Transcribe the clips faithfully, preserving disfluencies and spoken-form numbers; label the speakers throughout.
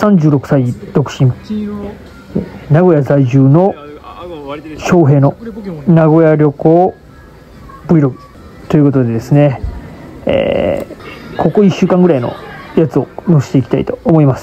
Speaker 1: さんじゅうろくさい独身、名古屋在住の翔平の名古屋旅行 Vlog ということでですね、えー、ここいっしゅうかんぐらいのやつを載せていきたいと思います。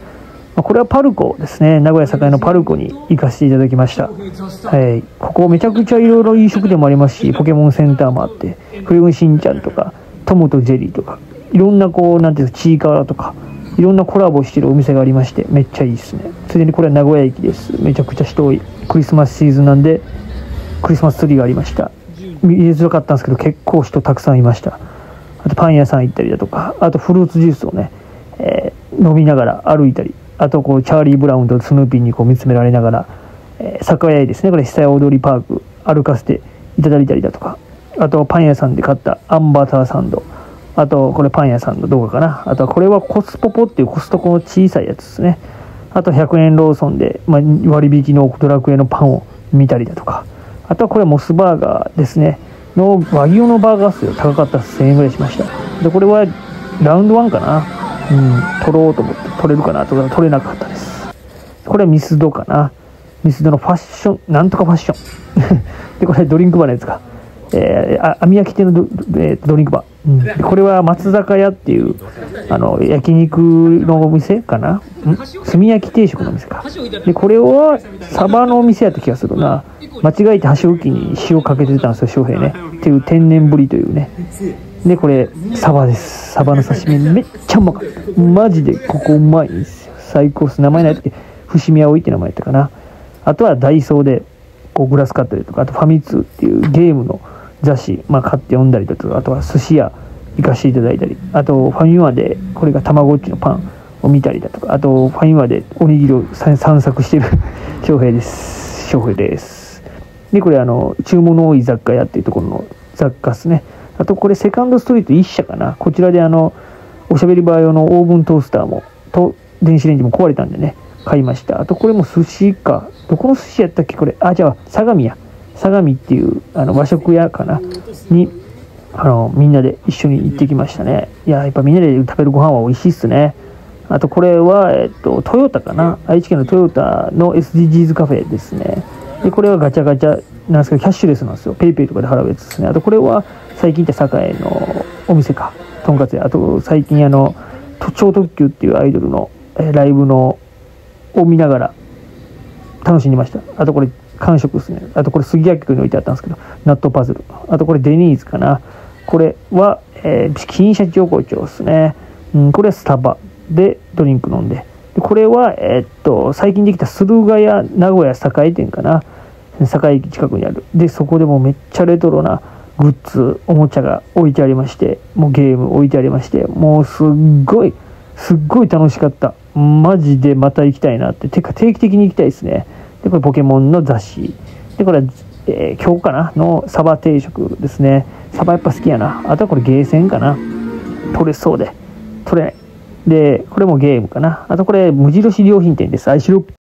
Speaker 1: これはパルコですね。名古屋栄のパルコに行かせていただきました。はい、ここめちゃくちゃいろいろ飲食店もありますし、ポケモンセンターもあって、クレヨンしんちゃんとかトムとジェリーとか、いろんなこうなんていうかちいかわとかいろんなコラボしてるお店がありまして、めっちゃいいですね。ついでにこれは名古屋駅です。めちゃくちゃ人多い。クリスマスシーズンなんでクリスマスツリーがありました。見えづらかったんですけど結構人たくさんいました。あとパン屋さん行ったりだとか、あとフルーツジュースをね、えー、飲みながら歩いたり、あとこうチャーリー・ブラウンとスヌーピーにこう見つめられながら、えー、栄ですね、これ久屋大通パーク歩かせていただいたりだとか、あとパン屋さんで買ったアンバターサンド、あとこれパン屋さんの動画かな、あとはこれはコスポポっていうコストコの小さいやつですね。あとひゃくえんローソンで、まあ、割引のドラクエのパンを見たりだとか、あとはこれモスバーガーですねの和牛のバーガー数よ、高かったせんえんぐらいしました。でこれはラウンドワンかな、うん、取ろうと思って取れるかなとか取れなかったです。これはミスドかな、ミスドのファッションなんとかファッションでこれドリンクバーのやつか、えー、網焼き店の ド,、えー、ドリンクバー、うん、でこれは松坂屋っていうあの焼肉のお店かな、炭焼き定食のお店か。でこれはサバのお店やった気がするな。間違えて箸置きに塩かけてたんですよ、翔平ね。っていう天然ぶりというね。でこれサバです。サバの刺身めっちゃうまかった。マジでここうまいんですよ。最高っす。名前ないって伏見葵って名前やったかな。あとはダイソーでこうグラス買ったりとか、あとファミ通っていうゲームの雑誌、まあ、買って読んだりだとか、あとは寿司屋行かせていただいたり、あとファミマでこれがたまごっちのパンを見たりだとか、あとファミマでおにぎりを散策している翔平です。翔平です。でこれあの注文の多い雑貨屋っていうところの雑貨ですね。あとこれセカンドストリート一社かな。こちらであのおしゃべりバー用のオーブントースターもと電子レンジも壊れたんでね、買いました。あとこれも寿司か、どこの寿司やったっけこれ、あじゃあ相模や相模っていうあの和食屋かなにあのみんなで一緒に行ってきましたね。いややっぱみんなで食べるご飯は美味しいっすね。あとこれは、えっと、トヨタかな、愛知県のトヨタの エスディージーズ カフェですね。でこれはガチャガチャなんですけどキャッシュレスなんですよ。ペイペイとかで払うやつですね。あとこれは最近行った栄のお店か、とんかつ屋。あと最近あの超特急っていうアイドルのえライブのを見ながら楽しんでました。あとこれ完食ですね。あとこれ杉薬局に置いてあったんですけど納豆パズル。あとこれデニーズかな。これは、えー、金シャチ横丁ですね。うん、これはスタバでドリンク飲んで、でこれは、えー、っと最近できた駿河屋名古屋栄店かな、栄駅近くにある。でそこでもめっちゃレトロなグッズおもちゃが置いてありまして、もうゲーム置いてありまして、もうすっごいすっごい楽しかった。マジでまた行きたいなって、てか定期的に行きたいですね。でこれポケモンの雑誌で、これ、えー、今日かなのサバ定食ですね。サバやっぱ好きやな。あとはこれゲーセンかな、取れそうで取れないで、これもゲームかな。あとこれ無印良品店です。アイシロップ